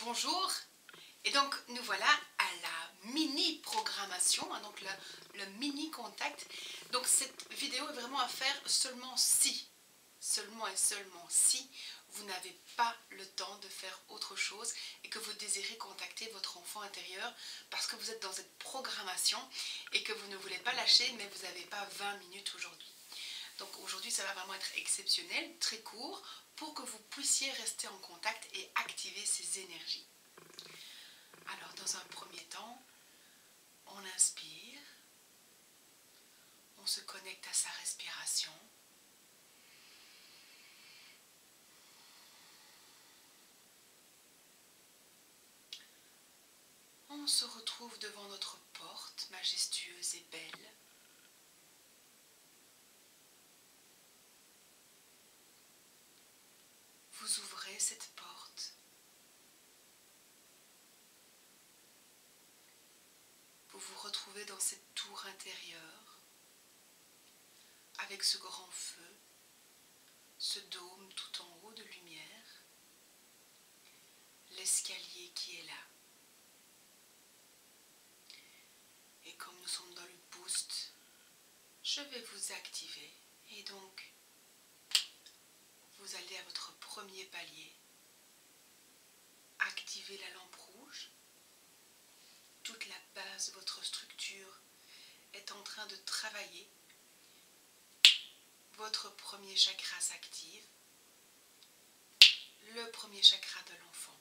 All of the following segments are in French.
Bonjour, et donc nous voilà à la mini programmation, hein, donc le mini contact. Donc cette vidéo est vraiment à faire seulement si, seulement et seulement si vous n'avez pas le temps de faire autre chose et que vous désirez contacter votre enfant intérieur parce que vous êtes dans cette programmation et que vous ne voulez pas lâcher, mais vous n'avez pas 20 minutes aujourd'hui. Donc aujourd'hui ça va vraiment être exceptionnel, très court, pour que vous puissiez rester en contact et activer ces énergies. Alors dans un premier temps, on inspire, on se connecte à sa respiration. On se retrouve devant notre porte majestueuse et belle. Vous ouvrez cette porte. Vous vous retrouvez dans cette tour intérieure, avec ce grand feu, ce dôme tout en haut de lumière, l'escalier qui est là. Et comme nous sommes dans le boost, je vais vous activer. Et donc, vous allez à votre premier palier. Activez la lampe rouge. Toute la base de votre structure est en train de travailler. Votre premier chakra s'active. Le premier chakra de l'enfant.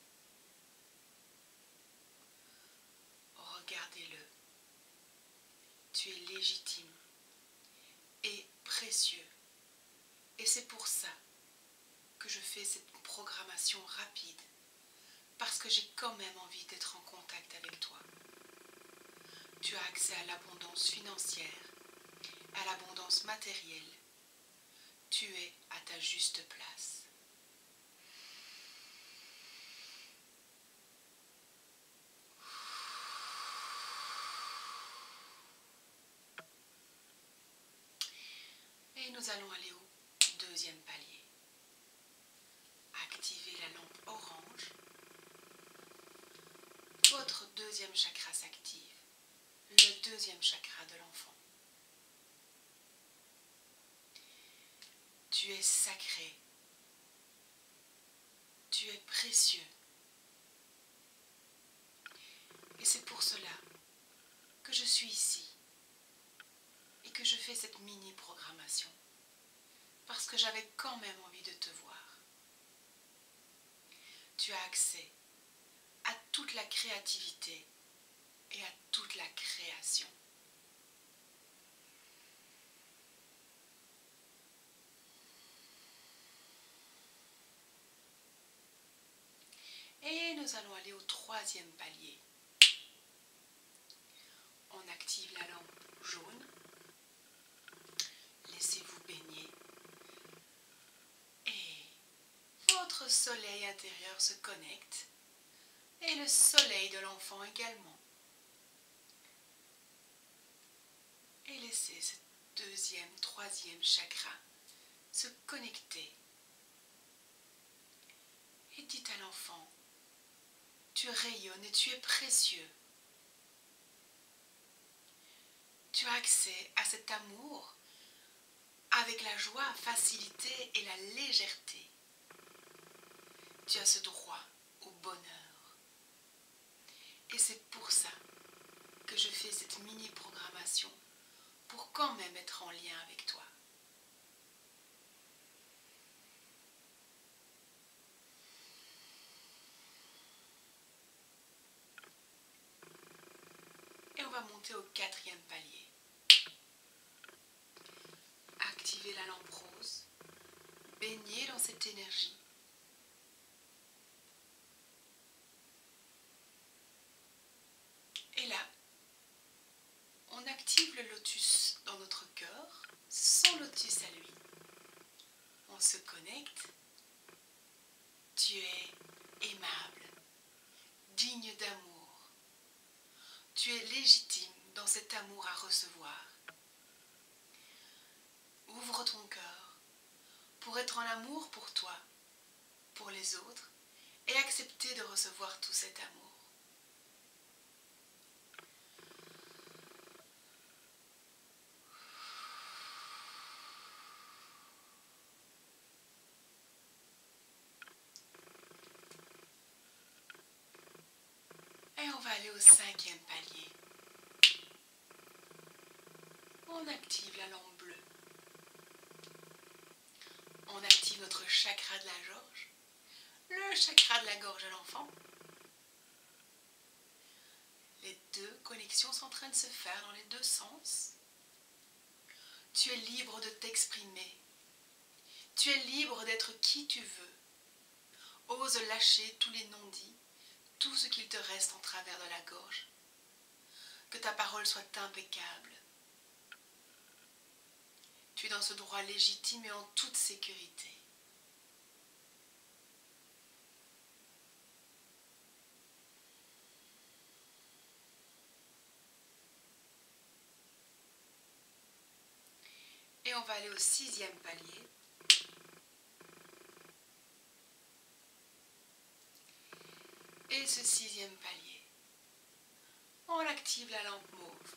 Regardez-le. Tu es légitime et précieux. Et c'est pour ça que je fais cette programmation rapide. Parce que j'ai quand même envie d'être en contact avec toi. Tu as accès à l'abondance financière, à l'abondance matérielle. Tu es à ta juste place. Et nous allons aller au deuxième palier. Activez la lampe orange. Votre deuxième chakra s'active. Le deuxième chakra de l'enfant. Tu es sacré. Tu es précieux. Et c'est pour cela que je suis ici et que je fais cette mini-programmation. Parce que j'avais quand même envie de te voir. Tu as accès à toute la créativité et à toute la création. Et nous allons aller au troisième palier. On active la lampe jaune. Laissez-vous baigner. Et votre soleil intérieur se connecte. Et le soleil de l'enfant également. Et laissez ce deuxième, troisième chakra se connecter. Et dites à l'enfant, tu rayonnes et tu es précieux. Tu as accès à cet amour avec la joie, facilité et la légèreté. Tu as ce droit au bonheur. Et c'est pour ça que je fais cette mini-programmation pour quand même être en lien avec toi. Et on va monter au quatrième palier. Activez la lampe rose. Baignez dans cette énergie. Et là, on active le lotus dans notre cœur, son lotus à lui. On se connecte. Tu es aimable, digne d'amour. Tu es légitime dans cet amour à recevoir. Ouvre ton cœur pour être en amour pour toi, pour les autres, et accepter de recevoir tout cet amour. Et on va aller au 5e palier. On active la lampe bleue. On active notre chakra de la gorge, le chakra de la gorge à l'enfant. Les deux connexions sont en train de se faire dans les deux sens. Tu es libre de t'exprimer. Tu es libre d'être qui tu veux. Ose lâcher tous les non-dits, tout ce qu'il te reste en travers de la gorge. Que ta parole soit impeccable. Tu es dans ce droit légitime et en toute sécurité. Et on va aller au 6e palier. Et ce 6e palier, on active la lampe mauve.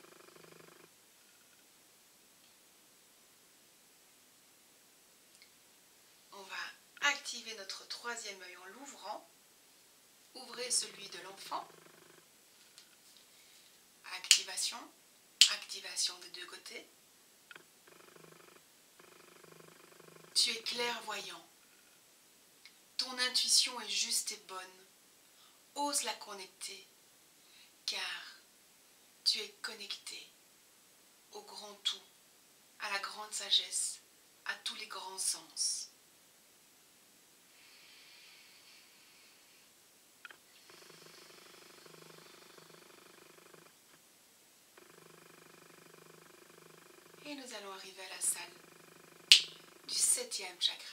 On va activer notre 3e œil en l'ouvrant. Ouvrez celui de l'enfant. Activation, activation des deux côtés. Tu es clairvoyant. Ton intuition est juste et bonne. Ose la connecter, car tu es connecté au grand tout, à la grande sagesse, à tous les grands sens. Et nous allons arriver à la salle du 7e chakra.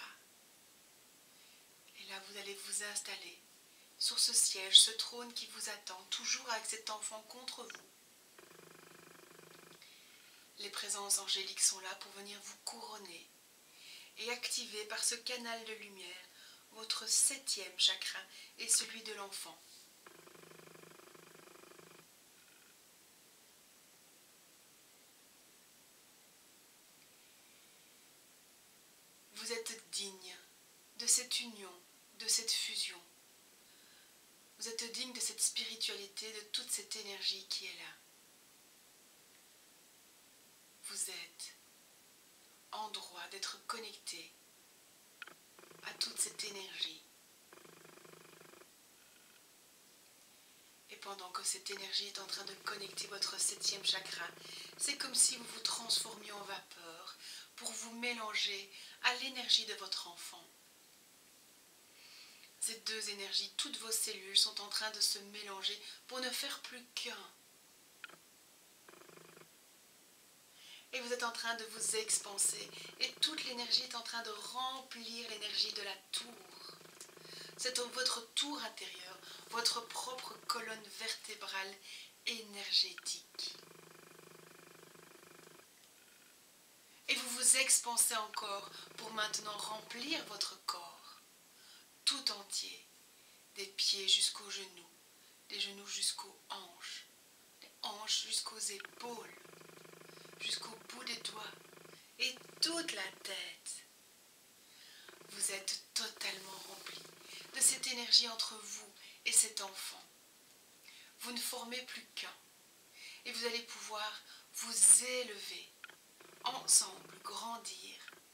Et là, vous allez vous installer sur ce siège, ce trône qui vous attend, toujours avec cet enfant contre vous. Les présences angéliques sont là pour venir vous couronner et activer par ce canal de lumière votre 7e chakra et celui de l'enfant. Vous êtes digne de cette union, de cette fusion. Vous êtes digne de cette spiritualité, de toute cette énergie qui est là. Vous êtes en droit d'être connecté à toute cette énergie. Et pendant que cette énergie est en train de connecter votre 7e chakra, c'est comme si vous vous transformiez en vapeur pour vous mélanger à l'énergie de votre enfant. Ces deux énergies, toutes vos cellules sont en train de se mélanger pour ne faire plus qu'un. Et vous êtes en train de vous expanser et toute l'énergie est en train de remplir l'énergie de la tour. C'est votre tour intérieure, votre propre colonne vertébrale énergétique. Et vous vous expansez encore pour maintenant remplir votre corps tout entier, des pieds jusqu'aux genoux, des genoux jusqu'aux hanches, des hanches jusqu'aux épaules, jusqu'au bout des doigts et toute la tête. Vous êtes totalement rempli de cette énergie entre vous et cet enfant. Vous ne formez plus qu'un et vous allez pouvoir vous élever, ensemble grandir.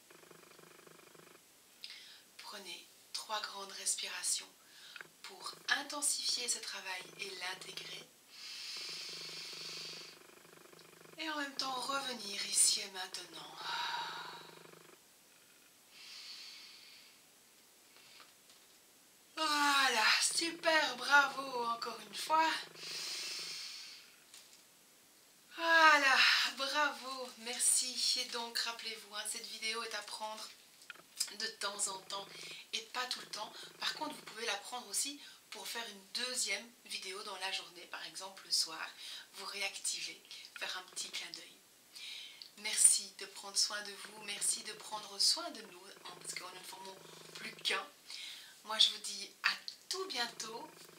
Prenez 3 grandes respirations pour intensifier ce travail et l'intégrer. Et en même temps revenir ici et maintenant. Voilà, super, bravo encore une fois. Voilà, bravo, merci. Et donc rappelez-vous, cette vidéo est à prendre de temps en temps et pas tout le temps. Par contre, vous pouvez la prendre aussi pour faire une deuxième vidéo dans la journée, par exemple le soir, vous réactivez, faire un petit clin d'œil. Merci de prendre soin de vous, merci de prendre soin de nous, parce que nous ne formons plus qu'un. Moi je vous dis à tout bientôt